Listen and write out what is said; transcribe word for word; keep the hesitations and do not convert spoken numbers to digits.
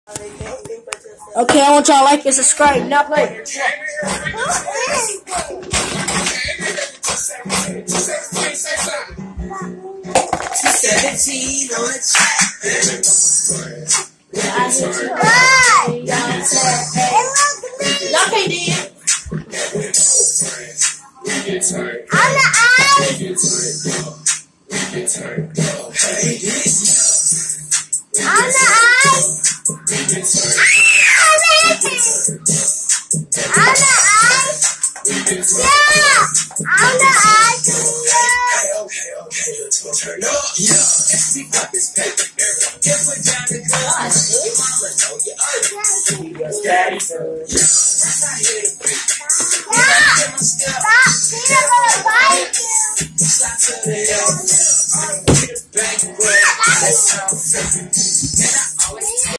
Okay, I want y'all to like and subscribe. Now play. seventeen on the track. Y'all can't dance. On the ice. On the ice. On the ice. Yeah. On the ice. Okay, okay, let's go turn up. Yeah, we got this paper. Get put down the glass. Your mama know you ugly. Your daddy knows. Yeah, right here to be. Stop. Peter gonna bite you. Slide to the hill. Get it back, bro. That sounds